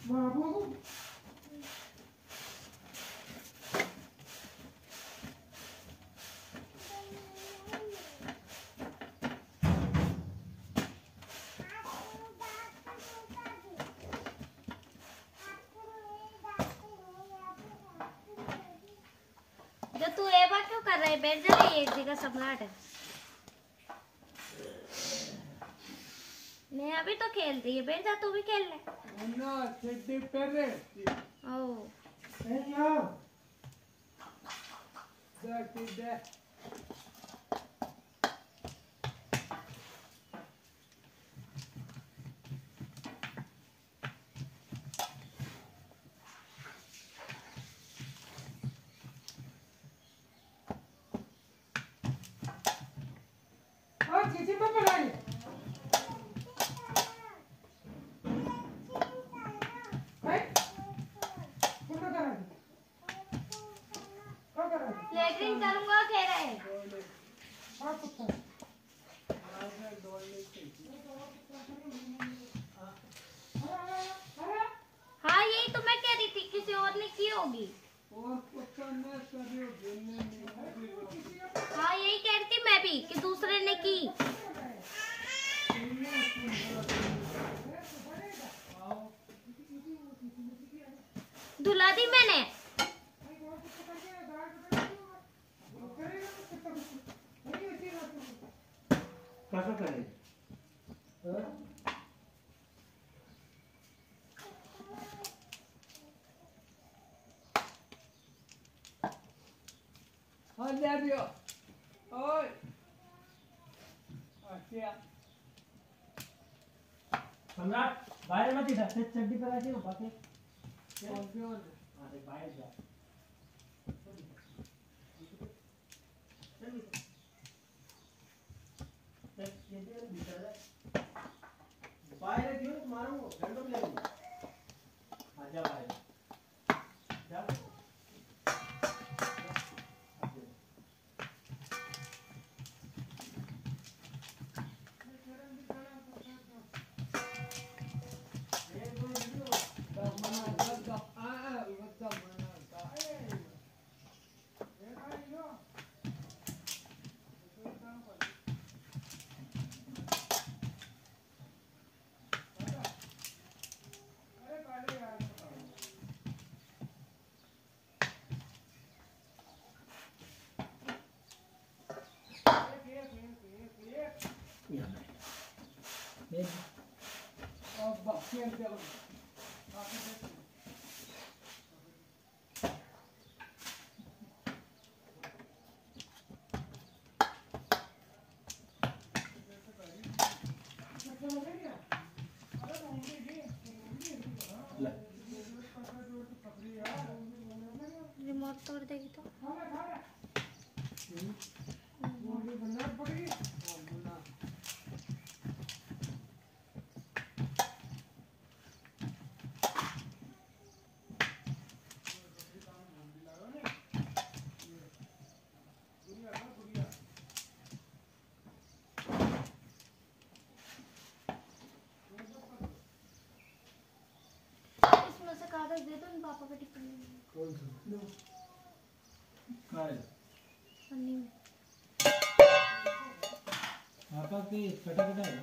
तू ये बात क्यों कर रहा है? बैठ जा, एक जगह सम्राट है। मैं अभी तो खेल रही है, बैठ जा, तू भी खेल ले। ना चड्डी पहने ओ चीची पे बनाई लेटरिन करूंगा कह रहा है। हाँ यही तो मैं कह रही थी, किसी और ने की होगी। हाँ यही कह रही थी मैं भी कि दूसरे ने की। धुला दी मैंने। कैसा करे? हाँ ले दियो। ओए अच्छा सम्राट बाहर मत इधर से चड्डी पर आके ना बातें कौन अरे बाहर जा बाहर क्यों मारूंगा डंडो ले लूंगा आजा बाहर जा रिमोट तोड़ देगी तो। इसमें से कागज दे दो पापा का टिफिन में। कौन सा काय पन्नी में। पापा की कटा कटा है।